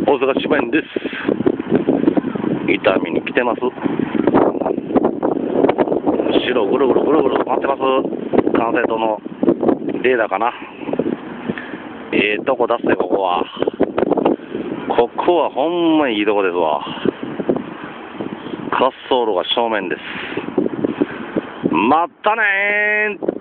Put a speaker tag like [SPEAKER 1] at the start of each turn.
[SPEAKER 1] 大阪柴犬です。伊丹に来てます。後ろぐるぐるぐるぐる回ってます。管制塔のレーダーかな。とこ出すね、ここは。ここはほんまにいいとこですわ。滑走路が正面です。まったねー。